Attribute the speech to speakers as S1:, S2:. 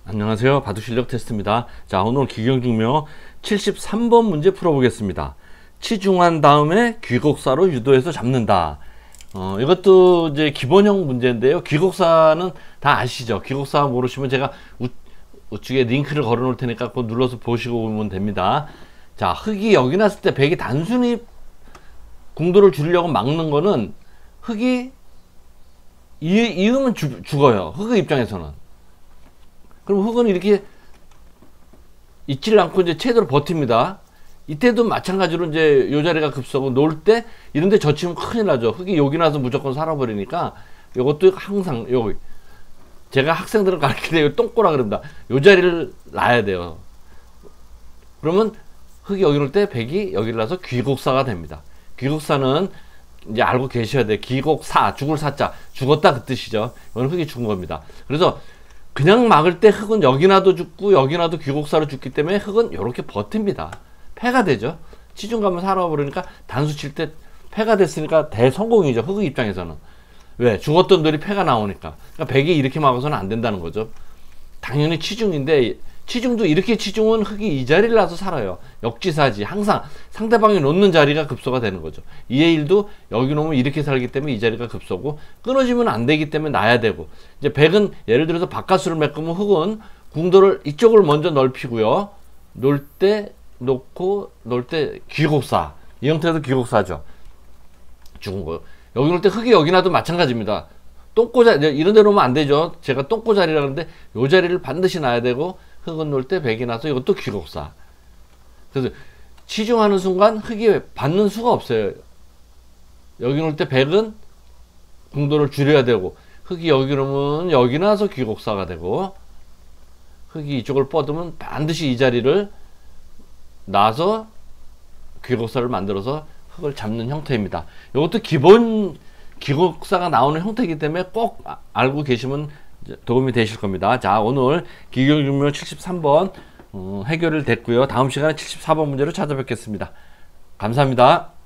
S1: 안녕하세요. 바둑실력 테스트입니다. 자, 오늘 기경증명 73번 문제 풀어보겠습니다. 치중한 다음에 귀곡사로 유도해서 잡는다. 이것도 이제 기본형 문제인데요. 귀곡사는 다 아시죠? 귀곡사 모르시면 제가 우측에 링크를 걸어 놓을 테니까 그거 눌러서 보시고 오면 됩니다. 자, 흑이 여기 났을 때 백이 단순히 궁도를 줄이려고 막는 거는 흑이 이으면 죽어요. 흑의 입장에서는. 그럼 흑은 이렇게 있질 않고 이제 최대로 버팁니다. 이때도 마찬가지로 이제 요 자리가 급서고 놓을 때 이런데 젖히면 큰일 나죠. 흑이 여기 나서 무조건 살아버리니까 이것도 항상 여기 제가 학생들을 가르칠 때 똥꼬라 그럽니다. 요 자리를 놔야 돼요. 그러면 흑이 여기 놓을 때 백이 여기를 놔서 귀곡사가 됩니다. 귀곡사는 이제 알고 계셔야 돼요. 귀곡사, 죽을 사자, 죽었다 그 뜻이죠. 이건 흑이 죽은 겁니다. 그래서 그냥 막을 때 흑은 여기나도 죽고 여기나도 귀곡사로 죽기 때문에 흑은 이렇게 버팁니다. 패가 되죠. 치중 가면 살아버리니까 단수 칠 때 패가 됐으니까 대성공이죠. 흑의 입장에서는. 왜? 죽었던 돌이 패가 나오니까. 그러니까 백이 이렇게 막아서는 안 된다는 거죠. 당연히 치중인데 치중도 이렇게 치중은 흑이 이 자리를 놔서 살아요. 역지사지. 항상 상대방이 놓는 자리가 급소가 되는 거죠. 2의 1도 여기 놓으면 이렇게 살기 때문에 이 자리가 급소고 끊어지면 안 되기 때문에 놔야 되고 이제 백은 예를 들어서 바깥수를 메꾸면 흑은 궁도를 이쪽을 먼저 넓히고요. 놓을 때 놓고 놓을 때 귀곡사. 이 형태도 귀곡사죠. 죽은 거요. 여기 놓을 때 흑이 여기 놔도 마찬가지입니다. 똥꼬자리 이런 데 놓으면 안 되죠. 제가 똥꼬자리라 그러는데 요 자리를 반드시 놔야 되고 흑은 놓을 때 백이 나서 이것도 귀곡사. 그래서 치중하는 순간 흑이 받는 수가 없어요. 여기 놓을 때 백은 궁도를 줄여야 되고 흑이 여기 놓으면 여기 나서 귀곡사가 되고 흑이 이쪽을 뻗으면 반드시 이 자리를 놔서 귀곡사를 만들어서 흑을 잡는 형태입니다. 이것도 기본 귀곡사가 나오는 형태이기 때문에 꼭 알고 계시면 도움이 되실 겁니다. 자, 오늘 기경증명 73번 해결을 됐고요. 다음 시간에 74번 문제로 찾아뵙겠습니다. 감사합니다.